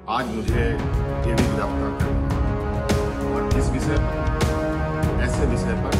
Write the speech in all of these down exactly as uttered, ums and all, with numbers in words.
आज मुझे ये भी गिरफ्तार करना और इस विषय पर, ऐसे विषय पर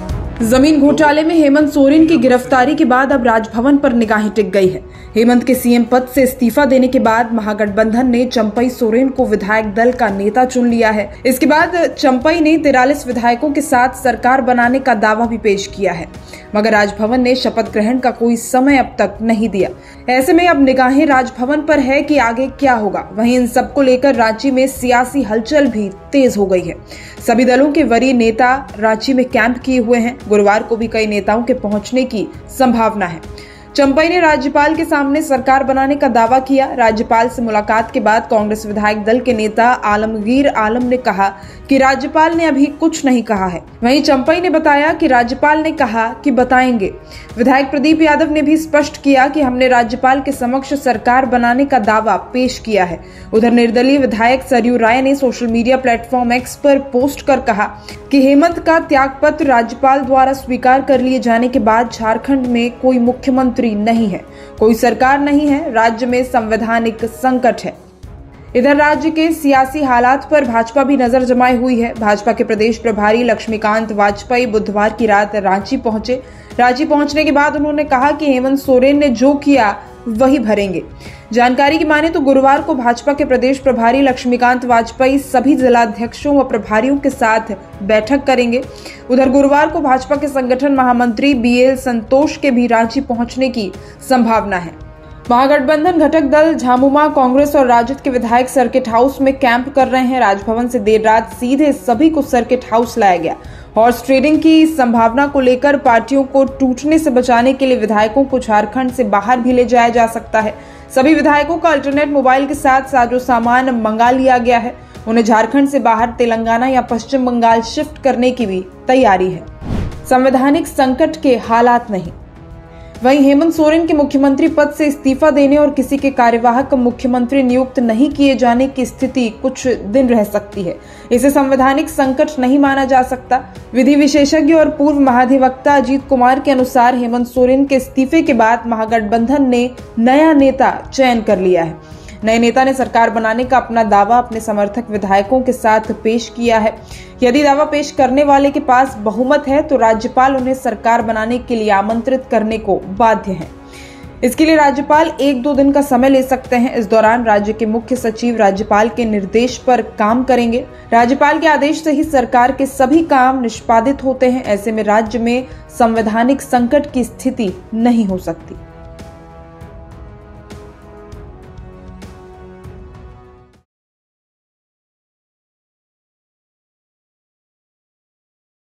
जमीन घोटाले में हेमंत सोरेन की गिरफ्तारी के बाद अब राजभवन पर निगाहें टिक गई है। हेमंत के सीएम पद से इस्तीफा देने के बाद महागठबंधन ने चंपई सोरेन को विधायक दल का नेता चुन लिया है। इसके बाद चंपई ने तिरालीस विधायकों के साथ सरकार बनाने का दावा भी पेश किया है, मगर राजभवन ने शपथ ग्रहण का कोई समय अब तक नहीं दिया। ऐसे में अब निगाहें राजभवन पर है कि आगे क्या होगा। वहीं इन सबको लेकर रांची में सियासी हलचल भी तेज हो गई है। सभी दलों के वरीय नेता रांची में कैंप किए हुए हैं। गुरुवार को भी कई नेताओं के पहुंचने की संभावना है। चंपई ने राज्यपाल के सामने सरकार बनाने का दावा किया। राज्यपाल से मुलाकात के बाद कांग्रेस विधायक दल के नेता आलमगीर आलम ने कहा कि राज्यपाल ने अभी कुछ नहीं कहा है। वहीं चंपई ने बताया कि राज्यपाल ने कहा कि बताएंगे। विधायक प्रदीप यादव ने भी स्पष्ट किया कि हमने राज्यपाल के समक्ष सरकार बनाने का दावा पेश किया है। उधर निर्दलीय विधायक सरयू राय ने सोशल मीडिया प्लेटफॉर्म एक्स पर पोस्ट कर कहा कि हेमंत का त्यागपत्र राज्यपाल द्वारा स्वीकार कर लिए जाने के बाद झारखंड में कोई मुख्यमंत्री नहीं है, कोई सरकार नहीं है, राज्य में संवैधानिक संकट है। इधर राज्य के सियासी हालात पर भाजपा भी नजर जमाई हुई है। भाजपा के प्रदेश प्रभारी लक्ष्मीकांत वाजपेयी बुधवार की रात रांची पहुंचे। रांची पहुंचने के बाद उन्होंने कहा कि हेमंत सोरेन ने जो किया वही भरेंगे। जानकारी की माने तो गुरुवार को भाजपा के प्रदेश प्रभारी लक्ष्मीकांत वाजपेयी सभी जिलाध्यक्षों व प्रभारियों के साथ बैठक करेंगे। उधर गुरुवार को भाजपा के संगठन महामंत्री बी एल संतोष के भी रांची पहुंचने की संभावना है। महागठबंधन घटक दल झामुमो, कांग्रेस और राजद के विधायक सर्किट हाउस में कैंप कर रहे हैं। राजभवन से देर रात सीधे सभी को सर्किट हाउस लाया गया। हॉर्स ट्रेडिंग की संभावना को लेकर पार्टियों को टूटने से बचाने के लिए विधायकों को झारखंड से बाहर भी ले जाया जा सकता है। सभी विधायकों का अल्टरनेट मोबाइल के साथ साजो सामान मंगा लिया गया है। उन्हें झारखंड से बाहर तेलंगाना या पश्चिम बंगाल शिफ्ट करने की भी तैयारी है। संवैधानिक संकट के हालात नहीं। वहीं हेमंत सोरेन के मुख्यमंत्री पद से इस्तीफा देने और किसी के कार्यवाहक मुख्यमंत्री नियुक्त नहीं किए जाने की स्थिति कुछ दिन रह सकती है। इसे संवैधानिक संकट नहीं माना जा सकता। विधि विशेषज्ञ और पूर्व महाधिवक्ता अजीत कुमार के अनुसार हेमंत सोरेन के इस्तीफे के बाद महागठबंधन ने नया नेता चयन कर लिया है। नए नेता ने सरकार बनाने का अपना दावा अपने समर्थक विधायकों के साथ पेश किया है। यदि दावा पेश करने वाले के पास बहुमत है तो राज्यपाल उन्हें सरकार बनाने के लिए आमंत्रित करने को बाध्य है। इसके लिए राज्यपाल एक दो दिन का समय ले सकते हैं। इस दौरान राज्य के मुख्य सचिव राज्यपाल के निर्देश पर काम करेंगे। राज्यपाल के आदेश से ही सरकार के सभी काम निष्पादित होते हैं। ऐसे में राज्य में संवैधानिक संकट की स्थिति नहीं हो सकती।